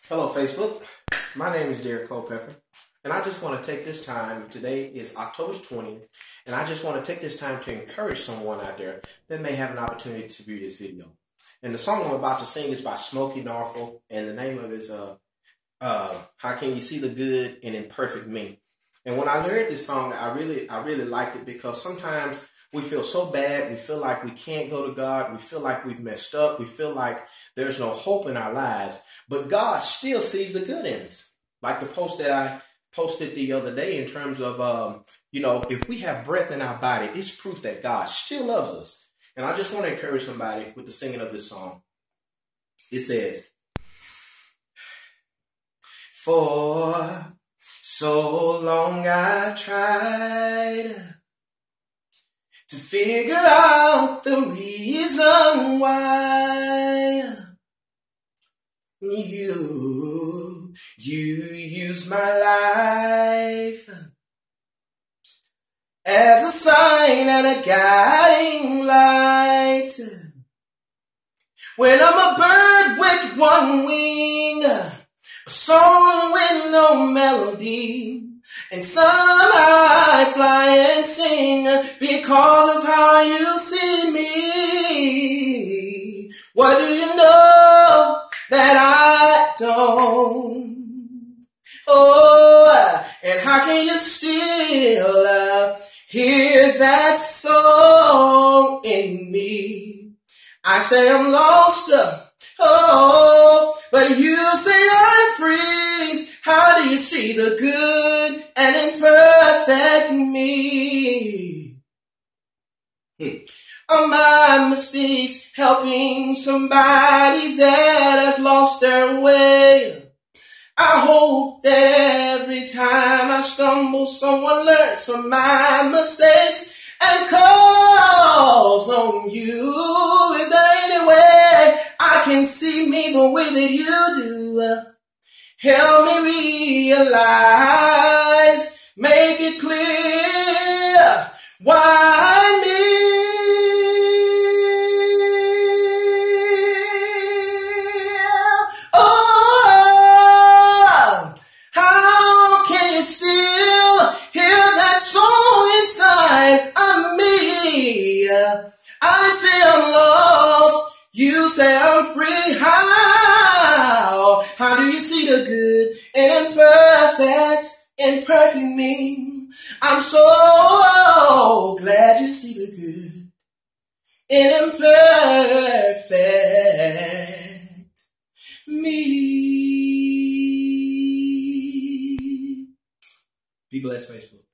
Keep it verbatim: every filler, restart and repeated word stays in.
Hello, Facebook. My name is Derek Culpepper, and I just want to take this time. Today is October twentieth, and I just want to take this time to encourage someone out there that may have an opportunity to view this video. And the song I'm about to sing is by Smokie, Norful, and the name of it is uh, uh, "How Can You See the Good in Imperfect Me?" And when I heard this song, I really, I really liked it because sometimes we feel so bad. We feel like we can't go to God. We feel like we've messed up. We feel like there's no hope in our lives. But God still sees the good in us. Like the post that I posted the other day in terms of, um, you know, if we have breath in our body, it's proof that God still loves us. And I just want to encourage somebody with the singing of this song. It says, "For so long I've tried to figure out the reason why you, you use my life as a sign and a guiding light. When I'm a bird with one wing, a song with no melody, and somehow I fly and sing because of how you see me. What do you know that I don't? Oh, and how can you still uh, hear that song in me? I say I'm lost, uh, oh, but you say I'm free. How do you see the good and imperfect me? Hmm. Are my mistakes helping somebody that has lost their way? I hope that every time I stumble, someone learns from my mistakes and calls on you. Is there any way I can see me the way that you do? Help me realize, make it clear, why me? Oh, how can you still hear that song inside of me? I say I'm lost, you say I'm free. How? How do you see the good and imperfect, imperfect me? I'm so glad you see the good and imperfect me. Be blessed, Facebook.